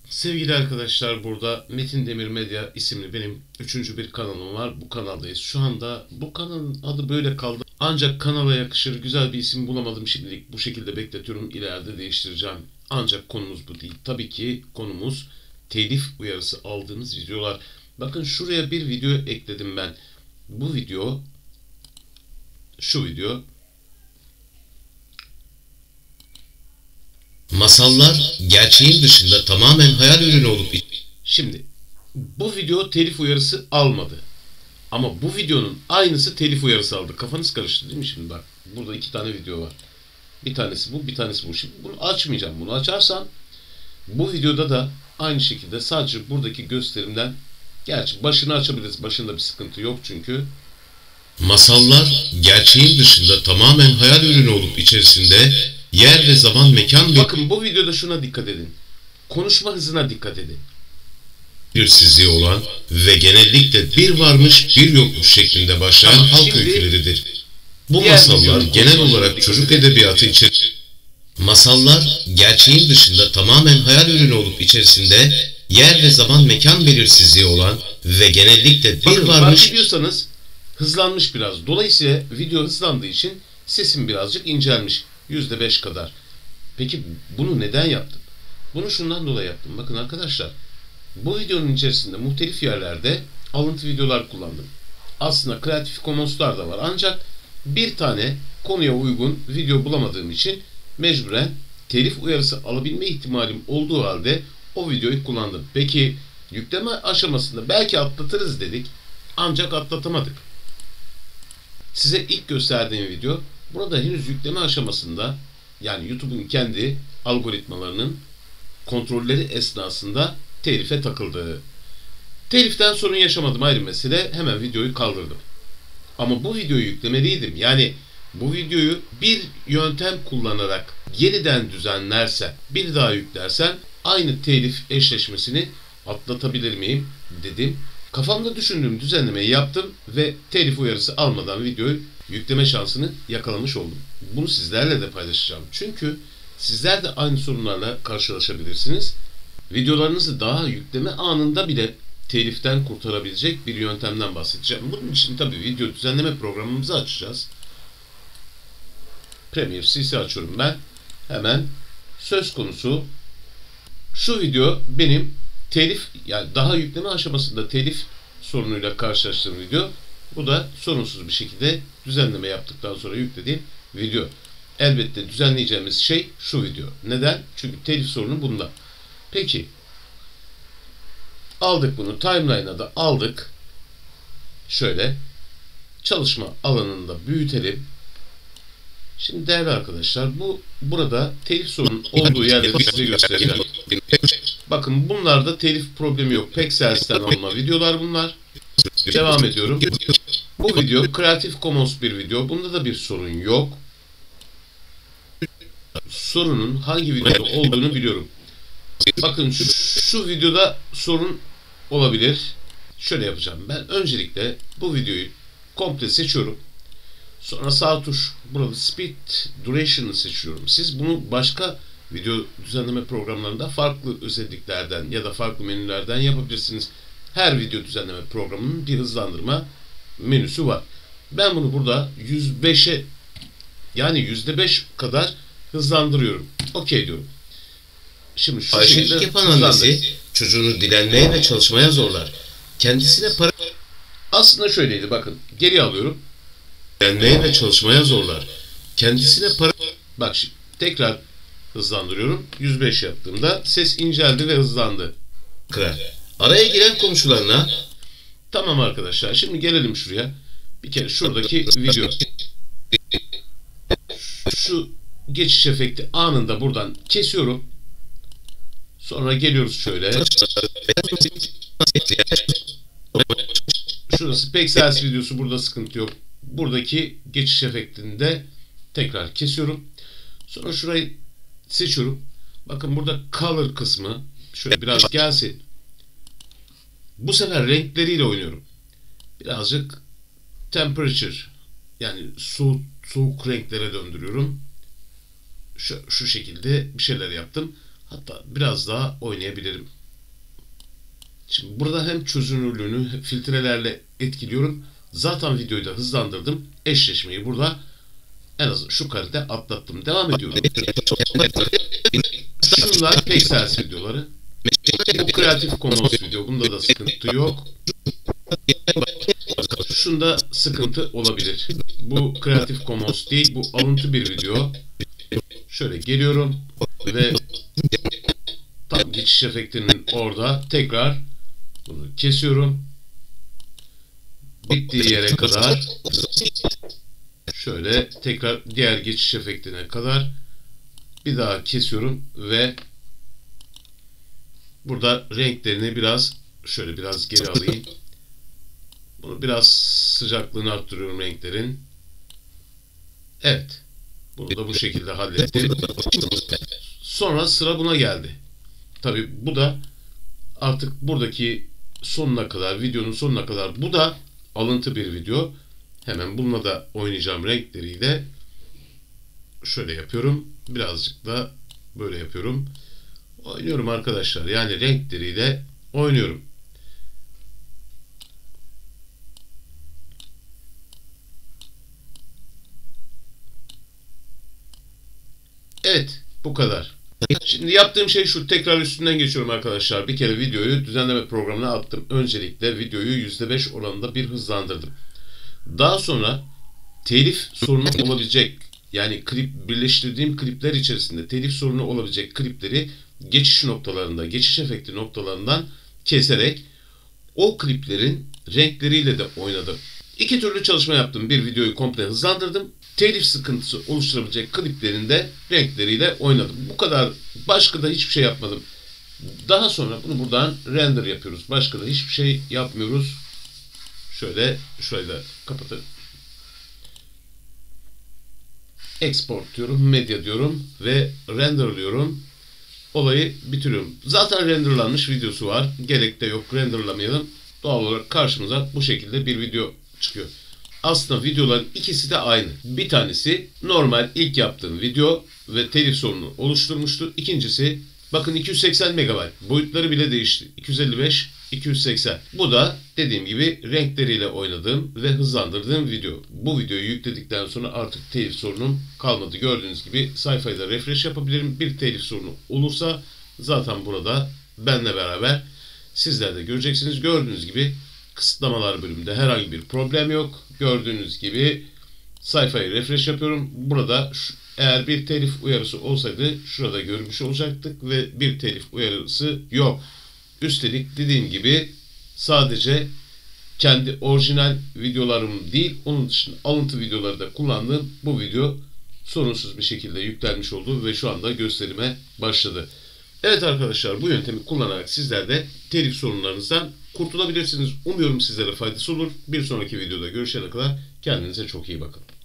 Sevgili arkadaşlar, burada Metin Demir Medya isimli benim üçüncü bir kanalım var. Bu kanaldayız. Şu anda bu kanalın adı böyle kaldı. Ancak kanala yakışır güzel bir isim bulamadım şimdilik. Bu şekilde bekletiyorum. İleride değiştireceğim. Ancak konumuz bu değil. Tabii ki konumuz telif uyarısı aldığınız videolar. Bakın şuraya bir video ekledim ben. Bu video, şu video. Masallar gerçeğin dışında tamamen hayal ürünü olup Şimdi bu video telif uyarısı almadı. Ama bu videonun aynısı telif uyarısı aldı. Kafanız karıştı değil mi şimdi bak. Burada iki tane video var. Bir tanesi bu, bir tanesi bu. Şimdi bunu açmayacağım. Bunu açarsam bu videoda da aynı şekilde sadece buradaki gösterimden, gerçi başını açabiliriz. Başında bir sıkıntı yok çünkü. masallar gerçeğin dışında tamamen hayal ürünü olup içerisinde yer ve zaman mekan Bakın bu videoda şuna dikkat edin. Konuşma hızına dikkat edin. belirsizliği olan ve genellikle bir varmış bir yokmuş şeklinde başlayan Tamam, halk şimdi öyküleridir. Bu diğer masallar videonun genel konuşmasına olarak dikkat çocuk edin. edebiyatı içerir. Masallar gerçeğin dışında tamamen hayal ürünü olup içerisinde yer ve zaman mekan belirsizliği olan ve genellikle bir Bakın fark varmış ediyorsanız hızlanmış biraz. Dolayısıyla video hızlandığı için sesim birazcık incelmiş. %5 kadar. Peki bunu neden yaptım? Bunu şundan dolayı yaptım. Bakın arkadaşlar, bu videonun içerisinde muhtelif yerlerde alıntı videolar kullandım. Aslında Creative Commons'lar da var. Ancak bir tane konuya uygun video bulamadığım için mecburen telif uyarısı alabilme ihtimalim olduğu halde o videoyu kullandım. Peki yükleme aşamasında belki atlatırız dedik. Ancak atlatamadık. Size ilk gösterdiğim video burada henüz yükleme aşamasında, yani YouTube'un kendi algoritmalarının kontrolleri esnasında telife takıldı. Teliften sorun yaşamadım, ayrı mesele. Hemen videoyu kaldırdım. Ama bu videoyu yüklemeliydim. Yani bu videoyu bir yöntem kullanarak yeniden düzenlersen, bir daha yüklersen aynı telif eşleşmesini atlatabilir miyim dedim. Kafamda düşündüğüm düzenlemeyi yaptım ve telif uyarısı almadan videoyu yükleme şansını yakalamış oldum. Bunu sizlerle de paylaşacağım. Çünkü sizler de aynı sorunlarla karşılaşabilirsiniz. Videolarınızı daha yükleme anında bile teliften kurtarabilecek bir yöntemden bahsedeceğim. Bunun için tabii video düzenleme programımızı açacağız. Premiere CC açıyorum ben. Hemen söz konusu şu video benim telif, yani daha yükleme aşamasında telif sorunuyla karşılaştığım video. Bu da sorunsuz bir şekilde düzenleme yaptıktan sonra yüklediğim video. Elbette düzenleyeceğimiz şey şu video. Neden? Çünkü telif sorunu bunda. Peki. Aldık bunu. Timeline'a da aldık. Şöyle. Çalışma alanında büyütelim. Şimdi değerli arkadaşlar, burada telif sorunun olduğu yerleri size göstereceğim. Bakın bunlarda telif problemi yok. Pexels'ten alma videolar bunlar. Devam ediyorum. Bu video Creative Commons bir video. Bunda da bir sorun yok. Sorunun hangi videoda olduğunu biliyorum. Bakın şu videoda sorun olabilir. Şöyle yapacağım ben. Öncelikle bu videoyu komple seçiyorum. Sonra sağ tuş, burada Speed Duration'ı seçiyorum. Siz bunu başka video düzenleme programlarında farklı özelliklerden ya da farklı menülerden yapabilirsiniz. Her video düzenleme programının bir hızlandırma menüsü var. Ben bunu burada 105'e, yani %5 kadar hızlandırıyorum. Okey diyorum. Şimdi şu Ayşelik yapan annesi çocuğunu dilenmeye ve çalışmaya zorlar. Kendisine para aslında şöyleydi, bakın geri alıyorum. dilenmeye ve çalışmaya zorlar. Kendisine para Bak şimdi tekrar hızlandırıyorum. 105 yaptığımda ses inceldi ve hızlandı. kırar. Araya giren komşularına Tamam arkadaşlar, şimdi gelelim şuraya. Bir kere şuradaki video. Şu geçiş efekti anında buradan kesiyorum. Sonra geliyoruz şöyle. Şurası Pexels videosu, burada sıkıntı yok. Buradaki geçiş efektini de tekrar kesiyorum. Sonra şurayı seçiyorum. Bakın burada color kısmı şöyle biraz gelsin. Bu sefer renkleriyle oynuyorum. Birazcık temperature, yani soğuk renklere döndürüyorum. Şu şekilde bir şeyler yaptım. Hatta biraz daha oynayabilirim. Şimdi burada hem çözünürlüğünü filtrelerle etkiliyorum. Zaten videoyu da hızlandırdım. Eşleşmeyi burada en az şu karede atlattım. Devam ediyorum. Şunlar Pexels videoları. Bu Creative Commons video. Bunda da sıkıntı yok. Şunda sıkıntı olabilir. Bu Creative Commons değil. Bu alıntı bir video. Şöyle geliyorum ve tam geçiş efektinin orada tekrar bunu kesiyorum. Bittiği yere kadar şöyle tekrar diğer geçiş efektine kadar bir daha kesiyorum ve burada renklerini şöyle biraz geri alayım. Bunu biraz sıcaklığını arttırıyorum renklerin. Evet. Bunu da bu şekilde hallettim. Sonra sıra buna geldi. Tabi bu da artık buradaki sonuna kadar, videonun sonuna kadar, bu da alıntı bir video. Hemen bununla da oynayacağım renkleriyle. Şöyle yapıyorum. Birazcık da böyle yapıyorum. Oynuyorum arkadaşlar. Yani renkleriyle oynuyorum. Evet. Bu kadar. Şimdi yaptığım şey şu. Tekrar üstünden geçiyorum arkadaşlar. Bir kere videoyu düzenleme programına attım. Öncelikle videoyu %5 oranında bir hızlandırdım. Daha sonra telif sorunu olabilecek, yani birleştirdiğim klipler içerisinde telif sorunu olabilecek klipleri geçiş noktalarında, geçiş efekti noktalarından keserek o kliplerin renkleriyle de oynadım. İki türlü çalışma yaptım. Bir, videoyu komple hızlandırdım. Telif sıkıntısı oluşturabilecek kliplerin de renkleriyle oynadım. Bu kadar. Başka da hiçbir şey yapmadım. Daha sonra bunu buradan render yapıyoruz. Başka da hiçbir şey yapmıyoruz. Şöyle da kapatın. Export diyorum, medya diyorum ve renderlıyorum. Olayı bitiriyorum. Zaten renderlanmış videosu var. Gerek de yok, renderlamayalım. Doğal olarak karşımıza bu şekilde bir video çıkıyor. Aslında videoların ikisi de aynı. Bir tanesi normal ilk yaptığım video ve telif sorunu oluşturmuştu. İkincisi bakın 280 MB. Boyutları bile değişti. 255, 280. Bu da dediğim gibi renkleriyle oynadığım ve hızlandırdığım video. Bu videoyu yükledikten sonra artık telif sorunum kalmadı. Gördüğünüz gibi sayfayı da refresh yapabilirim. Bir telif sorunu olursa zaten burada benle beraber sizler de göreceksiniz. Gördüğünüz gibi kısıtlamalar bölümünde herhangi bir problem yok. Gördüğünüz gibi sayfayı refresh yapıyorum. Burada eğer bir telif uyarısı olsaydı şurada görmüş olacaktık ve bir telif uyarısı yok. Üstelik dediğim gibi sadece kendi orijinal videolarım değil, onun dışında alıntı videoları da kullandığım bu video sorunsuz bir şekilde yüklenmiş oldu ve şu anda gösterime başladı. Evet arkadaşlar, bu yöntemi kullanarak sizler de telif sorunlarınızdan kurtulabilirsiniz. Umuyorum sizlere faydası olur. Bir sonraki videoda görüşene kadar kendinize çok iyi bakın.